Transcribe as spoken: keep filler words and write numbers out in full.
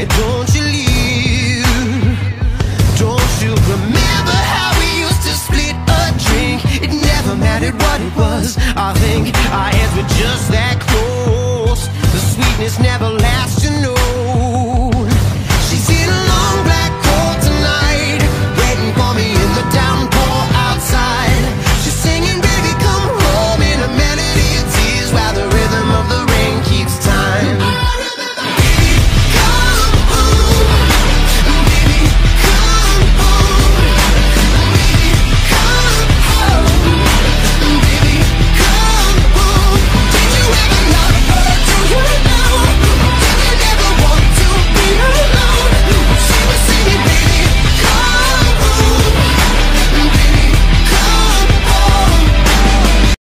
and don't you leave. Don't you remember how we used to split a drink? It never mattered what it was. I think our hands were just that close.